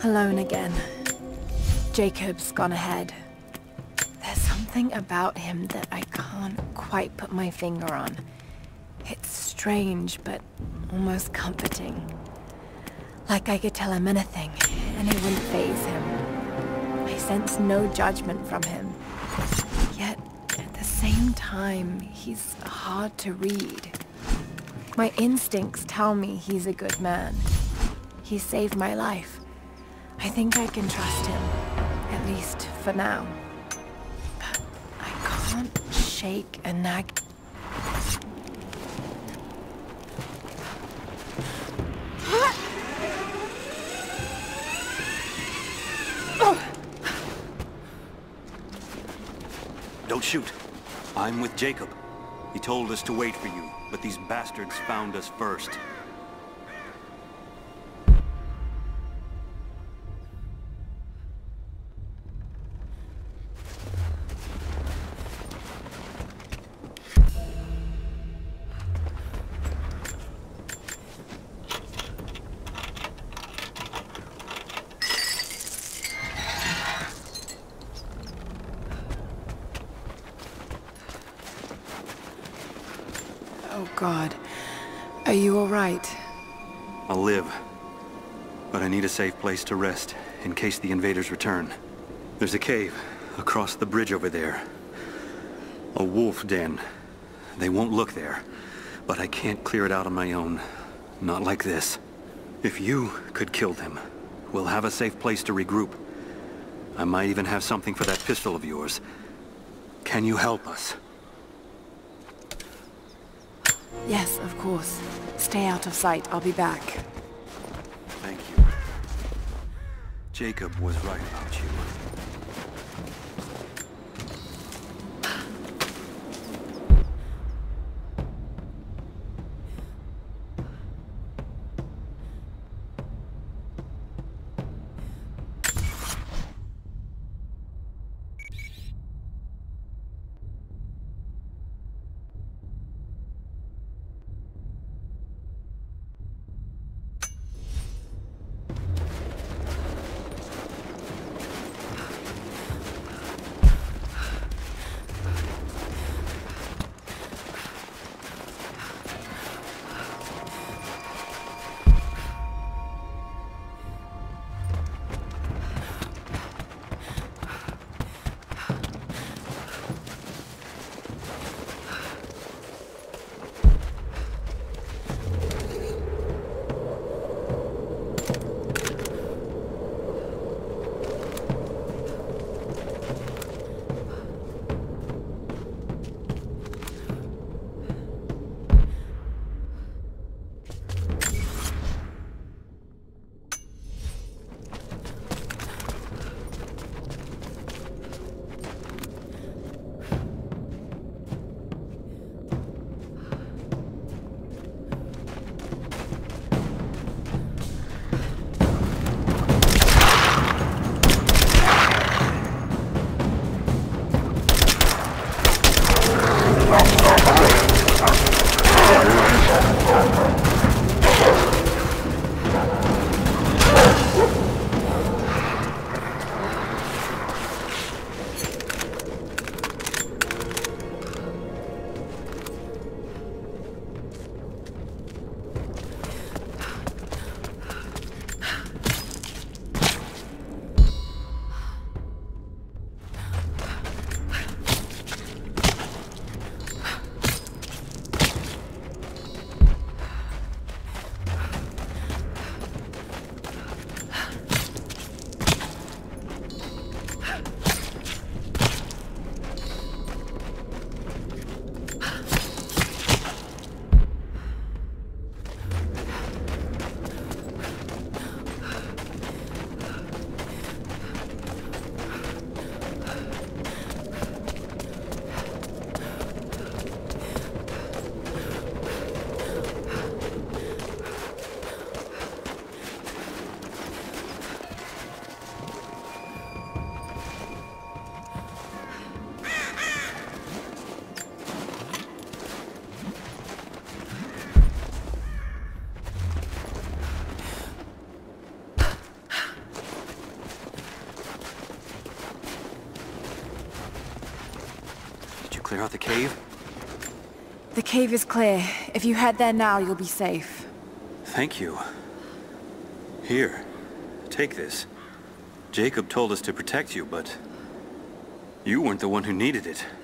Alone again. Jacob's gone ahead. There's something about him that I can't quite put my finger on. It's strange, but almost comforting. Like I could tell him anything, and it wouldn't faze him. I sense no judgment from him. Yet, at the same time, he's hard to read. My instincts tell me he's a good man. He saved my life. I think I can trust him, at least for now. But I can't shake a nag. Don't shoot. I'm with Jacob. He told us to wait for you, but these bastards found us first. Oh God. Are you all right? I'll live. But I need a safe place to rest, in case the invaders return. There's a cave across the bridge over there. A wolf den. They won't look there, but I can't clear it out on my own. Not like this. If you could kill them, we'll have a safe place to regroup. I might even have something for that pistol of yours. Can you help us? Yes, of course. Stay out of sight. I'll be back. Thank you. Jacob was right about you. clear out the cave? The cave is clear. If you head there now, you'll be safe. Thank you. Here, take this. Jacob told us to protect you, but you weren't the one who needed it.